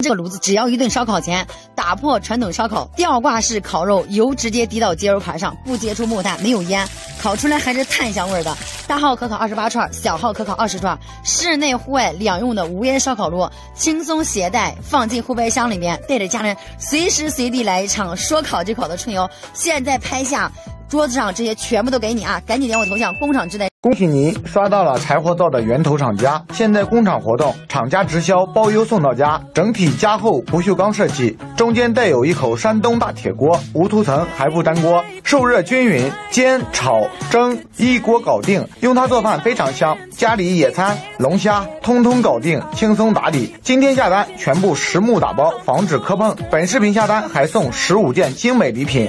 这个炉子只要一顿烧烤钱，打破传统烧烤吊挂式烤肉，油直接滴到节油卡上，不接触木炭，没有烟，烤出来还是炭香味的。大号可烤28串，小号可烤20串，室内户外两用的无烟烧烤炉，轻松携带，放进后备箱里面，带着家人随时随地来一场说烤就烤的春游。现在拍下桌子上这些全部都给你啊！赶紧点我头像，工厂直带。 恭喜你刷到了柴火灶的源头厂家，现在工厂活动，厂家直销包邮送到家，整体加厚不锈钢设计，中间带有一口山东大铁锅，无涂层还不粘锅，受热均匀，煎炒蒸一锅搞定，用它做饭非常香，家里野餐龙虾通通搞定，轻松打理。今天下单全部实木打包，防止磕碰，本视频下单还送15件精美礼品。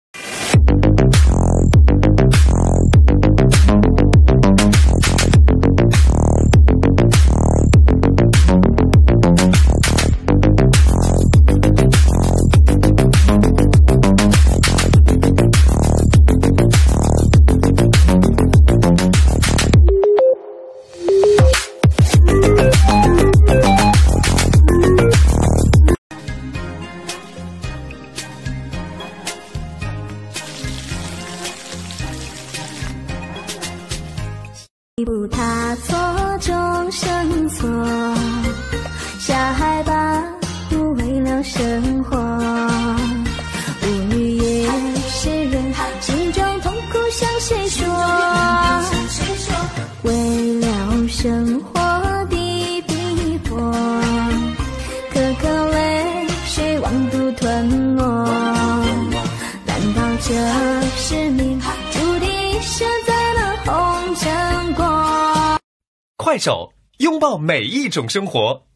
一步踏错，终生错。下海吧，不为了生活。舞女也是人，心中痛苦向谁说？为了生活的逼迫，颗颗泪水往肚吞没。难道这是命注定生在了红尘？快手，拥抱每一种生活。